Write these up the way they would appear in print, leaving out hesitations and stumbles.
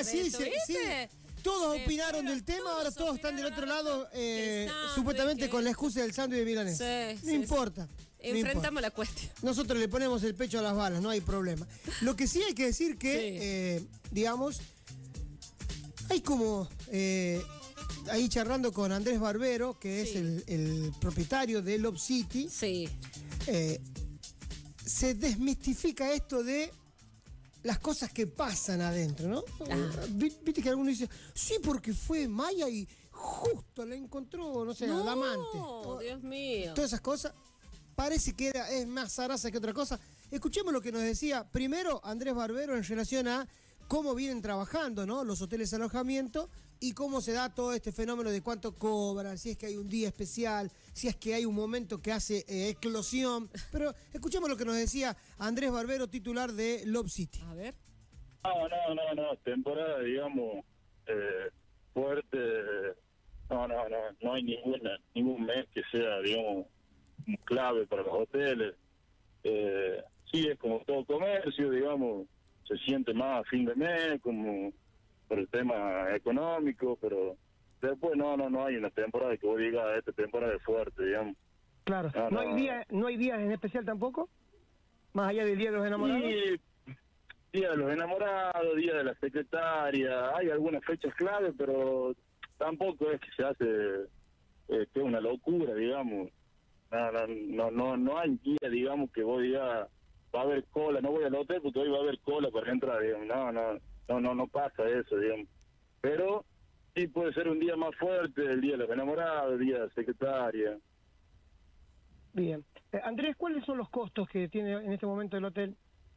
sí, sí. Todos opinaron del tema, ahora todos están del otro lado, supuestamente con la excusa del sándwich de milanesa. No importa. Enfrentamos la cuestión. Nosotros le ponemos el pecho a las balas, no hay problema. Lo que sí hay que decir que, digamos, hay como, ahí charlando con Andrés Barbero, que es el propietario de Love City, se desmistifica esto de las cosas que pasan adentro, ¿no? Viste que alguno dice, sí, porque fue Maya y justo la encontró, no sé, al amante. No, Dios mío. Todas esas cosas, parece que es más zaraza que otra cosa. Escuchemos lo que nos decía primero Andrés Barbero en relación a cómo vienen trabajando, ¿no? Los hoteles de alojamiento y cómo se da todo este fenómeno de cuánto cobran, si es que hay un día especial, si es que hay un momento que hace eclosión. Pero escuchemos lo que nos decía Andrés Barbero, titular de Love City. A ver. No, temporada, digamos, fuerte, no hay ningún mes que sea, digamos, clave para los hoteles. Sí, es como todo comercio, digamos, se siente más a fin de mes, como por el tema económico, pero después no hay una temporada que vos digas, esta temporada es fuerte, digamos. Claro, ¿no hay días en especial tampoco? Más allá del Día de los Enamorados. Sí, Día de los Enamorados, Día de la Secretaria, hay algunas fechas clave, pero tampoco es que se hace que es una locura, digamos. No hay día, digamos, que vos digas, va a haber cola, no voy al hotel porque hoy va a haber cola para entrar, digamos. No pasa eso, digamos. Pero sí puede ser un día más fuerte, el Día de los Enamorados, el Día de la Secretaria. Bien. Andrés, ¿cuáles son los costos que tiene en este momento el hotel?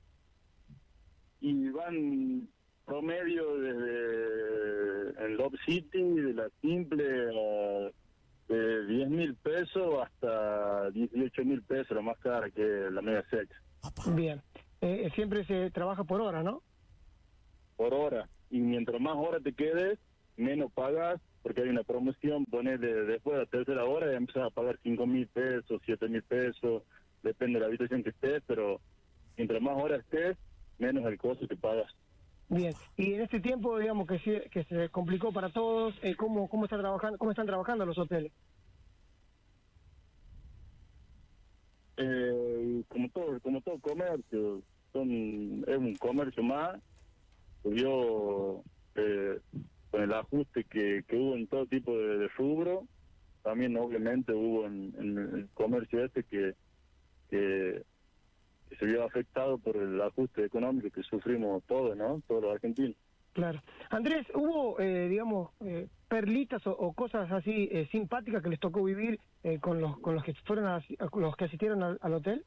Y van promedio desde en Love City, de la simple, de 10.000 pesos hasta 18.000 pesos, la más cara que la media sex. Bien. Siempre se trabaja por hora, ¿no? Por hora. Y mientras más horas te quedes, menos pagas, porque hay una promoción, ponele después de la tercera hora y empiezas a pagar 5.000 pesos, 7.000 pesos, depende de la habitación que estés, pero mientras más horas estés, menos el costo que pagas. Bien. Y en este tiempo, digamos, que se complicó para todos, ¿cómo están trabajando los hoteles? Como todo comercio, es un comercio más. Yo, con el ajuste que hubo en todo tipo de rubro, también obviamente hubo en el comercio que se vio afectado por el ajuste económico que sufrimos todos, ¿no? Todos los argentinos. Claro. Andrés, ¿hubo, digamos, perlitas o cosas así simpáticas que les tocó vivir con los que fueron los que asistieron al hotel?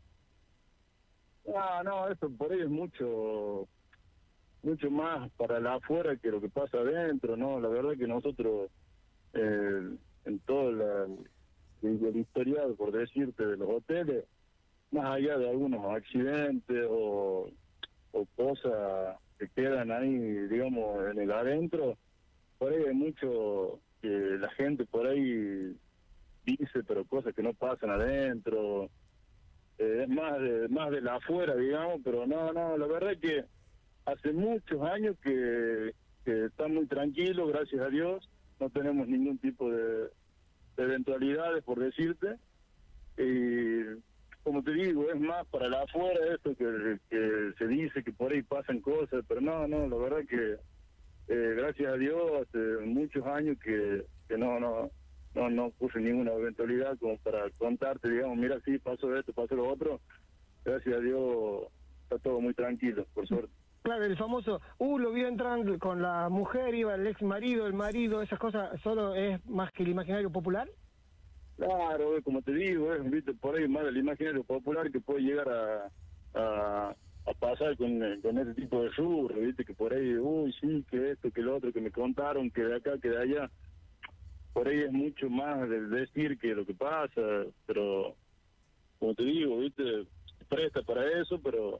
No, eso por ahí es mucho más para la afuera que lo que pasa adentro, ¿no? La verdad que nosotros, en todo el historial, por decirte, de los hoteles, más allá de algunos accidentes o cosas que quedan ahí, digamos, en el adentro, por ahí hay mucho que la gente por ahí dice, pero cosas que no pasan adentro, es más de la afuera, digamos, pero no, la verdad es que hace muchos años que está muy tranquilo, gracias a Dios, no tenemos ningún tipo de eventualidades, por decirte, y como te digo, es más para la afuera esto que se dice que por ahí pasan cosas, pero no, la verdad que gracias a Dios hace muchos años que no ocurre ninguna eventualidad como para contarte, digamos, mira, sí, pasó esto, pasó lo otro. Gracias a Dios está todo muy tranquilo, por suerte. Claro, el famoso, lo vio entrar con la mujer, iba el ex marido, el marido, esas cosas, ¿solo es más que el imaginario popular? Claro, como te digo, viste, por ahí más del imaginario popular que puede llegar a pasar con ese tipo de rubro, viste, que por ahí, sí, que esto, que lo otro, que me contaron, que de acá, que de allá. Por ahí es mucho más del decir que lo que pasa, pero como te digo, viste, presta para eso, pero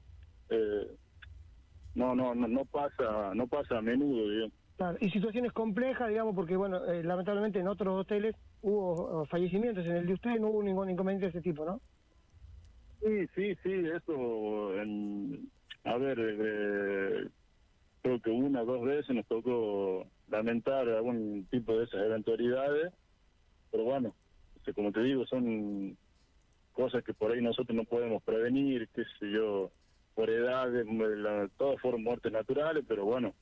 no pasa a menudo, digamos. Claro, y situaciones complejas, digamos, porque, bueno, lamentablemente en otros hoteles hubo fallecimientos, en el de ustedes no hubo ningún inconveniente de ese tipo, ¿no? Sí, eso, a ver, creo que 1 o 2 veces nos tocó lamentar algún tipo de esas eventualidades, pero bueno, como te digo, son cosas que por ahí nosotros no podemos prevenir, qué sé yo, por edades, todas fueron muertes naturales, pero bueno,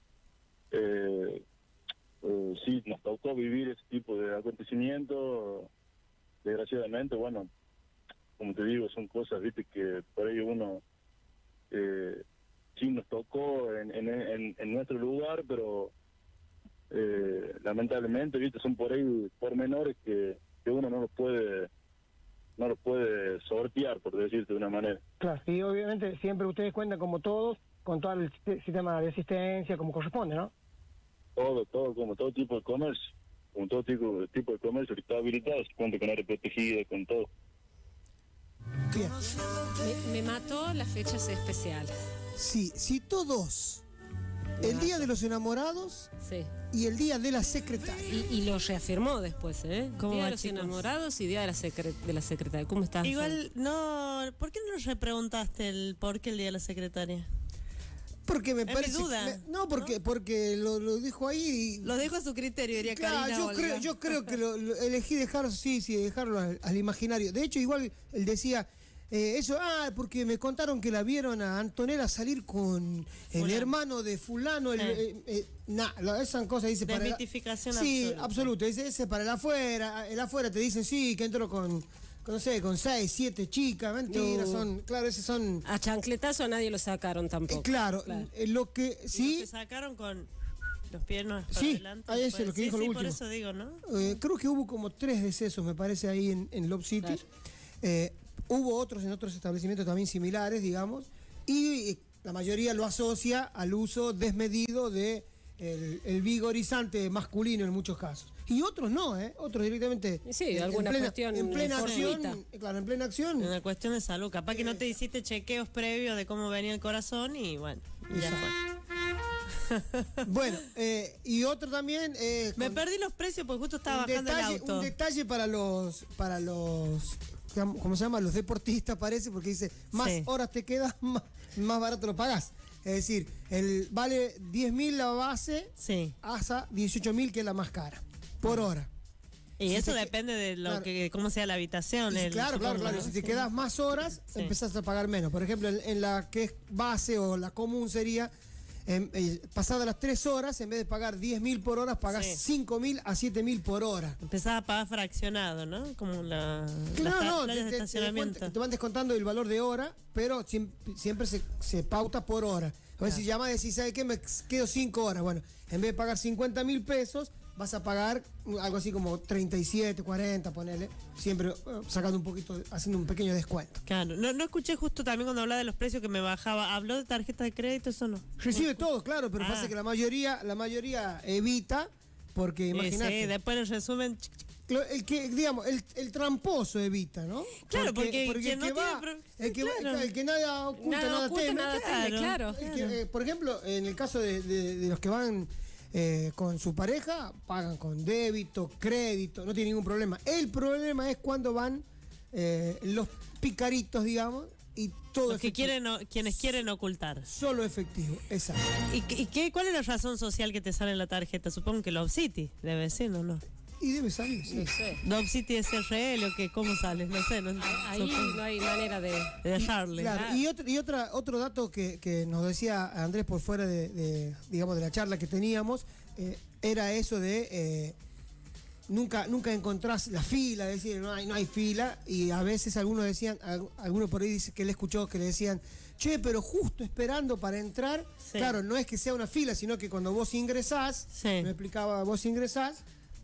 sí, nos tocó vivir ese tipo de acontecimientos, desgraciadamente, bueno, como te digo, son cosas, viste, que por ahí uno sí nos tocó en nuestro lugar, pero lamentablemente, viste, son por ahí pormenores que uno no los puede sortear, por decirte de una manera. Claro, y obviamente siempre ustedes cuentan como todos, con todo el sistema de asistencia como corresponde, ¿no? Todo, como todo tipo de comercio, como todo tipo de comercio que está habilitado, se cuenta con área protegida, con todo. Bien. Me mató las fechas especiales. Sí, si todos, el Día de los Enamorados Sí. y el Día de la Secretaria. Y lo reafirmó después, ¿eh? ¿Cómo Día va, de los chicos? Enamorados y Día de la Secretaria. ¿Cómo estás? Igual, no, ¿por qué no nos repreguntaste el por qué el día de la secretaria? Porque me Es mi parece... duda, no, porque lo dijo ahí y... Lo dejo a su criterio, diría Claro, Karina Olga. yo creo que lo elegí dejarlo, dejarlo al imaginario. De hecho, igual él decía porque me contaron que la vieron a Antonella salir con el Fulano. hermano de fulano. Esas cosas dice para... Desmitificación Sí, absoluta. absoluto. Ese para el afuera. El afuera te dicen, sí, que entró con no sé, con 6, 7 chicas. Mentira, No. claro, esos son... A chancletazo a nadie lo sacaron tampoco. Claro, lo que Y sí... los que sacaron con los piernas para Sí, adelante. ahí es lo que dijo lo por último. eso digo, ¿no? Creo que hubo como 3 decesos, me parece, ahí en Love City. Claro. Hubo otros en otros establecimientos también similares, digamos, y la mayoría lo asocia al uso desmedido de el vigorizante masculino en muchos casos. Y otros no, otros directamente Sí, alguna cuestión en plena fortuita. acción, claro, en plena acción. Una cuestión de salud. Capaz que no te hiciste chequeos previos de cómo venía el corazón y bueno, ya fue. Bueno, y otro también... Me perdí los precios porque justo estaba un bajando detalle, el auto. un detalle para los ¿cómo se llama? Los deportistas, parece, porque dice, más Sí. horas te quedas, más barato lo pagás. Es decir, vale 10.000 la base, Sí. hasta 18.000, que es la más cara, por hora. Y Si eso te depende de lo claro. que cómo sea la habitación. Y claro, supongo, claro. ¿no? Si te Sí. quedas más horas, Sí. empezás a pagar menos. Por ejemplo, en la que es base o la común sería, pasadas las 3 horas, en vez de pagar 10.000 por hora, pagás Sí. 5.000 a 7.000 por hora. Empezás a pagar fraccionado, ¿no? Como las Claro, no, playas de estacionamiento. te van descontando el valor de hora, pero siempre se pauta por hora. A ver, si llamas y decís, ¿sabes qué? Me quedo 5 horas. Bueno, en vez de pagar 50.000 pesos, vas a pagar algo así como 37, 40, ponele. Siempre sacando un poquito, haciendo un pequeño descuento. Claro, no escuché justo también cuando hablaba de los precios que me bajaba. ¿Habló de tarjeta de crédito? Eso no. Recibe todo, claro, pero pasa que la mayoría evita, porque imagínate. Sí, después en resumen. El que, digamos, el tramposo evita, ¿no? Claro, porque el quien no que tiene va, pro- el que, claro. el que nada oculta, nada oculta, teme. nada teme, claro. El que, por ejemplo, en el caso de los que van con su pareja, pagan con débito, crédito, no tiene ningún problema. El problema es cuando van los picaritos, digamos, y todo Los que quienes quieren ocultar. solo efectivo, exacto. ¿Y cuál es la razón social que te sale en la tarjeta? Supongo que Love City debe ser, ¿o no? Y debe salir, sí. No sé. Love City es RL o qué, ¿cómo sale? No sé, no Ahí supongo. no hay manera de... De dejarle. Claro, y otro dato que nos decía Andrés por fuera digamos, de la charla que teníamos, era eso de nunca encontrás la fila, es decir, no hay fila, y a veces algunos por ahí dice que le escuchó que le decían, che, pero justo esperando para entrar, Sí. claro, no es que sea una fila, sino que cuando vos ingresás, Sí. me explicaba, vos ingresás,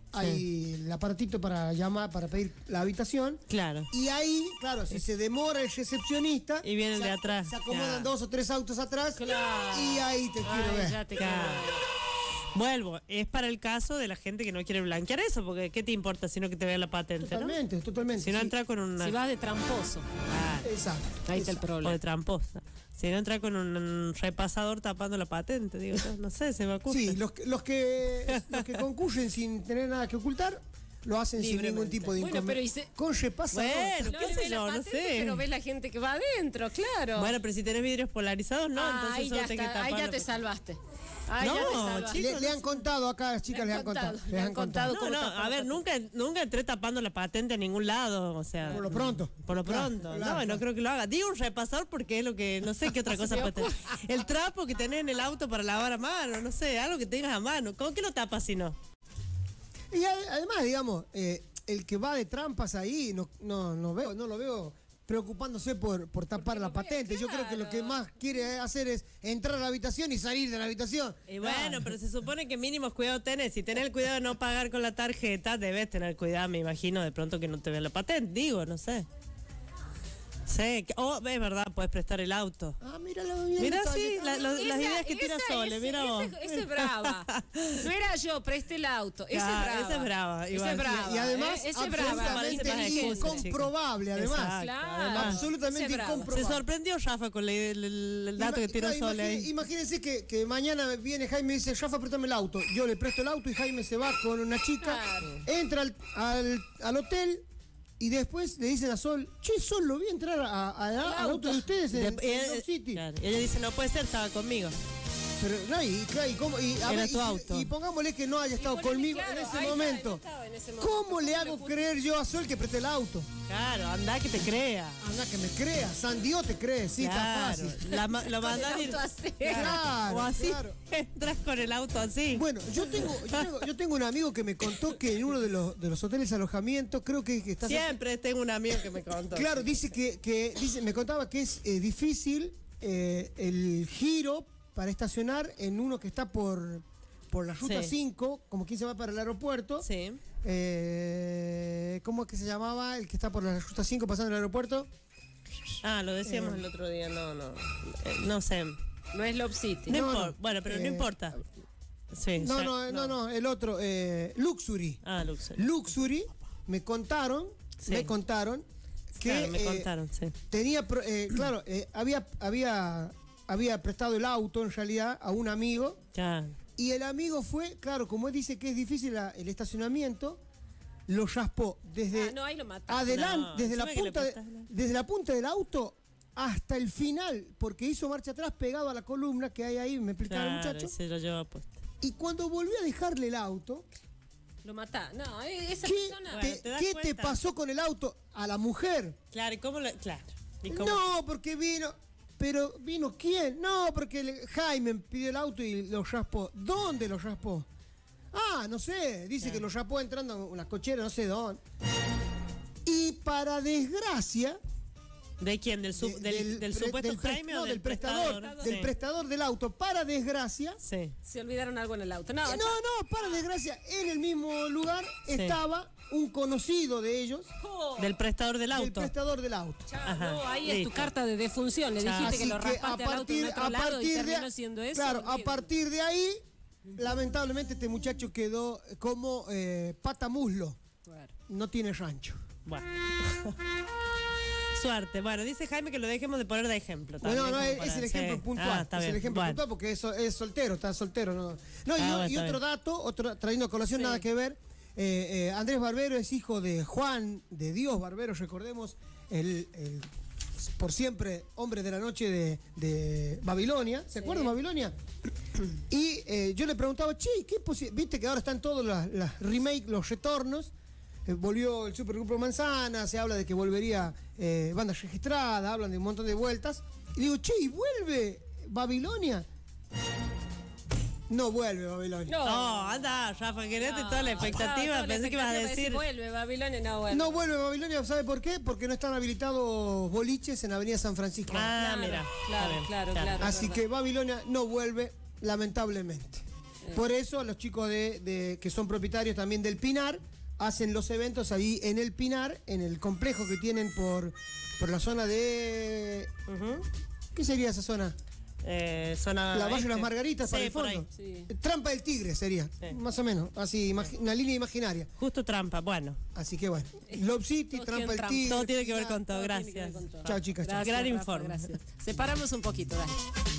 hay el aparatito para llamar, para pedir la habitación. Claro. Y ahí, claro, si se demora el recepcionista... Y vienen de atrás. Se acomodan Claro. 2 o 3 autos atrás. Claro. Y ahí te quiero Ay, ver. ya te Claro. quedo. Vuelvo, es para el caso de la gente que no quiere blanquear eso, porque ¿qué te importa si no que te vea la patente, no? Totalmente. Si no sí. entra con una... Si vas de tramposo, Claro. Exacto. ahí está el O problema. de tramposa. Si no entra con un repasador tapando la patente, digo, no sé, se me ocurre. Sí, los que concurren sin tener nada que ocultar, lo hacen sin Libremente. ningún tipo de Bueno, pero inconveniente. Con repasador. Bueno, No qué le sé ve la yo, no patente, sé. pero ves la gente que va adentro, claro. Bueno, pero si tenés vidrios polarizados, no, entonces ahí solo ya tenés que está, tapar ahí ya la te patente. salvaste. Ay, ya te No, salva. chicos, Le han contado acá, las chicas les han contado. Le han contado No, cómo no, tapar a ver, nunca entré tapando la patente a ningún lado, o sea. Por lo pronto. Por lo Claro, pronto. claro. No creo que lo haga. Digo un repasador porque es lo que, no sé qué otra cosa puede tener. El trapo que tenés en el auto para lavar a mano, no sé, algo que tengas a mano. ¿Con qué lo tapas si no? Y además, digamos, el que va de trampas ahí, no lo veo preocupándose por tapar la patente. Yo creo que lo que más quiere hacer es entrar a la habitación y salir de la habitación. Y bueno, pero se supone que mínimos cuidado tenés. Si tenés el cuidado de no pagar con la tarjeta, debes tener cuidado, me imagino, de pronto que no te vean la patente. Digo, no sé. Sí, es verdad, puedes prestar el auto. Ah, míralo bien. Mira, está sí, bien. las ideas que tira Sole, mira vos. Ese es brava. No era yo, presté el auto. Ese es Claro, brava. ese es brava, Ese igual. es brava. Y además, Ese es brava. Parece más absolutamente excusa, incomprobable, además. Exacto, Claro. además. Absolutamente Ese es brava. Se incomprobable. sorprendió Rafa con el dato que tiró Sole ahí. Imagínense que mañana viene Jaime y dice, Rafa, préstame el auto. Yo le presto el auto y Jaime se va con una chica, Claro. entra al hotel y después le dicen a Sol, che, Sol, lo vi entrar al auto de ustedes en Dog City. Claro, y ella dice, no puede ser, estaba conmigo. Pero no, Era tu auto. y pongámosle que no haya estado ponele, conmigo claro, en ese ahí momento. no estaba en ese momento. ¿Cómo le hago creer yo a Sol que presté el auto? Claro, anda que te crea. Anda, que me crea. Sandio te cree, sí, está Claro, fácil. lo mandás El auto así. Claro, o así, claro. entras con el auto así. Bueno, yo tengo un amigo que me contó que en uno de los hoteles de alojamiento, creo que está... Siempre tengo un amigo que me contó. Claro, dice me contaba que es difícil el giro para estacionar en uno que está por la ruta Sí. 5, como quien se va para el aeropuerto. Sí. ¿Cómo es que se llamaba el que está por la ruta 5 pasando el aeropuerto? Ah, lo decíamos el otro día, no sé. No es Love City. No No, importa, no. bueno, pero no importa. Sí, No, el otro, Luxury. Ah, Luxury. Luxury, me contaron Sí. que Claro, me contaron, sí. tenía, claro, había prestado el auto en realidad a un amigo Ya. y el amigo fue, claro, como él dice que es difícil el estacionamiento, lo raspó desde No, ahí lo mataste. adelante, No, encima que le prestás el auto. desde la punta del auto hasta el final, porque hizo marcha atrás pegado a la columna que hay ahí, me explicaba el Claro, muchacho, se lo lleva puesto. y cuando volvió a dejarle el auto, Lo matá. No, esa ¿qué, persona. Bueno, ¿te das qué te cuenta? pasó con el auto? A la mujer. Claro, ¿y cómo lo...? Claro. ¿Y cómo? No, porque vino. Pero vino quién? No, porque Jaime pidió el auto y lo raspó. ¿Dónde lo raspó? Ah, no sé. Dice que lo raspó entrando a una cochera, no sé dónde. Y para desgracia. ¿De quién? ¿Del supuesto Jaime o no, del prestador? Del Sí. prestador del auto. Para desgracia. Sí. Se olvidaron algo en el auto. No, No, para desgracia, en el mismo lugar Sí. estaba un conocido de ellos, Del prestador del el auto. prestador del auto. Ajá, no, ahí es tu listo. carta de defunción. Le dijiste Así que lo raspaste al auto en otro lado y terminó siendo eso. Claro, a olvídate. partir de ahí, lamentablemente este muchacho quedó como pata muslo. Claro. No tiene rancho. Bueno. Suerte. Bueno, dice Jaime que lo dejemos de poner de ejemplo. también, Bueno, no, como es para- el ejemplo sí. puntual. Ah, está es el bien. ejemplo Bueno. puntual porque es soltero, está soltero. No, no bueno, y está otro bien. dato, trayendo a colación, Sí. nada que ver. Andrés Barbero es hijo de Juan de Dios Barbero, recordemos, el por siempre hombre de la noche de Babilonia. ¿Se acuerdan de Babilonia? Y yo le preguntaba, che, ¿qué viste que ahora están todos las remakes, los retornos? Volvió el Supergrupo Manzana, se habla de que volvería bandas registradas, hablan de un montón de vueltas. Y digo, che, ¿y vuelve Babilonia? No vuelve Babilonia. No, anda, Rafa, querete toda la expectativa. toda la Pensé que ibas a expectativa decir. Vuelve, Babilonia, no vuelve. No vuelve Babilonia, ¿sabe por qué? Porque no están habilitados boliches en Avenida San Francisco. Ah, Claro, mira. claro, Está bien, claro, está bien. claro. Así que Babilonia no vuelve, lamentablemente. Por eso los chicos que son propietarios también del Pinar hacen los eventos ahí en el Pinar, en el complejo que tienen por la zona de... Ujú. ¿Qué sería esa zona? Zona La Valle de este. las Margaritas, para Sí, el por fondo. ahí. Sí. Trampa del Tigre sería, Sí. más o menos, así, una línea imaginaria. Justo trampa. Bueno, Así que bueno, Love City, Todo Trampa tiene del trampa. Tigre. todo tiene que ver Pinar. con todo. Todo tiene que ver Gracias. con todo. Chao, chicas, chao. Gracias, Gran Rafa, informe. gracias. Separamos un poquito, dale.